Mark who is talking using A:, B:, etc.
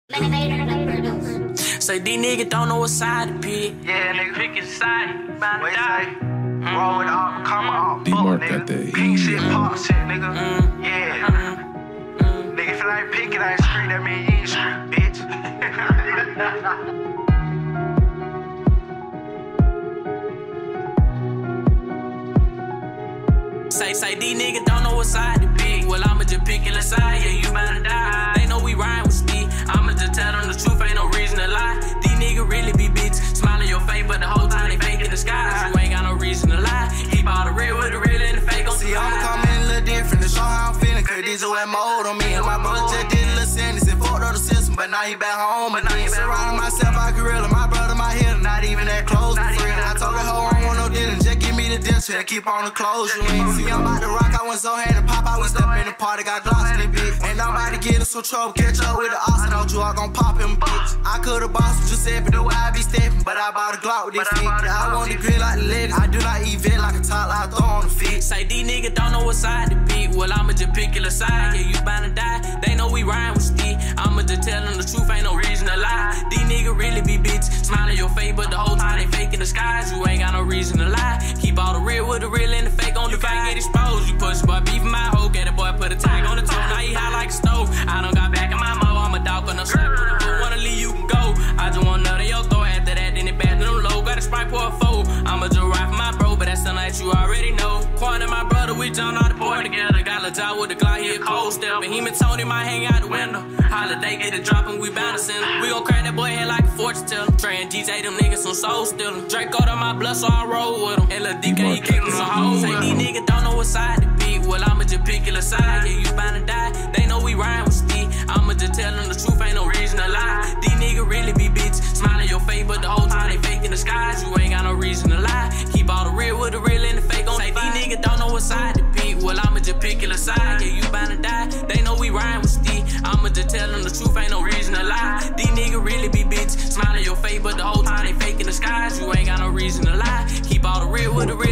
A: Say these niggas don't know what side to pick.
B: Yeah, nigga, pick his side. What you say? Roll with all, come on,
C: D-Mark
B: nigga.
C: got that
B: Pink shit,
C: heat.
B: pop shit, nigga. Yeah. Nigga, if you ain't picking that street, that mean you ain't street, bitch.
A: Say these niggas don't know what side to pick. Well, I'ma just pick your side, yeah, you better die. They know we rhyme with Steve. I'ma just tell them the truth, ain't no reason to lie. These niggas really be bitches, smiling your face, but the whole time they fake in the skies. You ain't got no reason to lie. Keep all the real with the real and the fake on.
D: See, I'ma come in a little different to show how I'm feeling. Cause these wet mold on me. And my brother just did a little sentence and fucked up the system. But now he back home. But now he surrounding myself, I gorilla. My brother, my hitter, not even that close to friend. I told the hoe I don't want no dinner. Just give me the dinner, and keep on the clothes. You ain't see, I'm about to rock. I went so had to pop. I was step in the party, got lost in it, bitch. And I'm about to get in some trouble. Catch up with the Austin. Don't you all gon' pop him, bitch. I could've bossed with Giuseppe, the way I be stepping. But I bought a Glock with this feet. I want the grill like the ladies. I do not eat vet like a top, I throw on the feet.
A: Say these niggas don't know what side to pick. Well, I'ma just pick your side, yeah, you bound to die. They know we rhyme with Steve. I'ma just tell them the truth, ain't no reason to lie. These niggas really be bitches, smiling your face, but the whole time they fake in the skies. You ain't got no reason to lie. Keep all the real with the real and the fake on the fake. Get exposed, you push boy, beefing my hoe. Get a boy, put a tag on the toe. Now he hot like a stove. I don't got back in my mo. I'm a dog on the slip. Wanna leave, you can go. I just want none of your throw. After that, then it bad, no low. Got a Sprite pour a foe. I'ma just ride for my bro, but that's something that you already know. Quan and my brother, we jumped out the board together. Got a job with the Glock, he a cold step. And him and Tony might hang out the window. Holiday, get it dropping, we bouncing. We gon' crack that boy head like a fortune teller. Trey and GJ, them niggas some soul stealing. Draco to my blood, so I roll with him. And Lil DK, he kick him some hoes. Say these niggas don't know what side to pick. Well, I'ma just pick your side, yeah, you bound to die. They know we rhyme with Steve. I'ma just tell them the truth, ain't no reason to lie. These niggas really be bitches, smiling your face, but the whole time they fake in the skies. You ain't got no reason to lie. Keep all the real with the real and the fake on. Say these niggas don't know what side to pick. Well, I'ma just pick your side, yeah, you bound to die. They know we rhyme with Steve. I'ma just tell them the truth, ain't no reason to lie. These niggas really be bitches, smiling your face, but the whole time they fake in the skies. You ain't got no reason to lie. Keep all the real with the real.